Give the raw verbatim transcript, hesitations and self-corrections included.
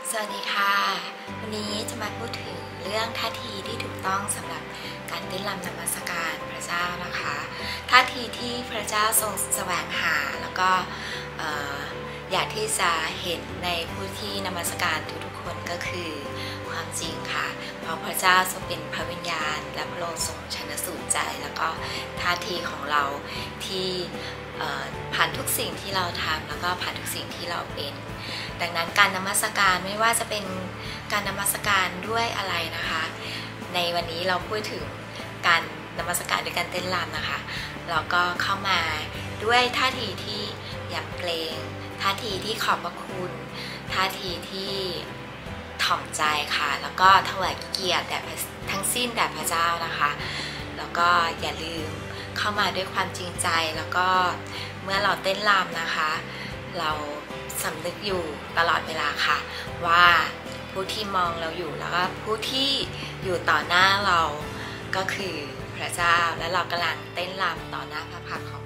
สวัสดีค่ะวันนี้จะมาพูดถึงเรื่องท่าทีที่ถูกต้องสำหรับการเต้นรำนมัสการพระเจ้านะคะท่าทีที่พระเจ้าทรงแสวงหาแล้วก็อยากที่จะเห็นในผู้ที่นมัสการทุกๆคนก็คือความจริงค่ะเพราะพระเจ้าทรงเป็นพระวิญญาณและพระองค์ทรงชันสูตรใจแล้วก็ท่าทีของเราที่ผ่านทุกสิ่งที่เราทำแล้วก็ผ่านทุกสิ่งที่เราเป็นดังนั้นการนมัสการไม่ว่าจะเป็นการนมัสการด้วยอะไรนะคะในวันนี้เราพูดถึงการนมัสการด้วยการเต้นรำนะคะเราก็เข้ามาด้วยท่าทีที่ยำเกรงท่าทีที่ขอบพระคุณท่าทีที่ถ่อมใจค่ะแล้วก็ถวายเกียรติแด่ทั้งสิ้นแด่พระเจ้านะคะแล้วก็อย่าลืมเข้ามาด้วยความจริงใจแล้วก็เมื่อเราเต้นรำนะคะเราสำนึกอยู่ตลอดเวลาค่ะว่าผู้ที่มองเราอยู่แล้วก็ผู้ที่อยู่ต่อหน้าเราก็คือพระเจ้าและเรากำลังเต้นรำต่อหน้าพระพักตร์ของ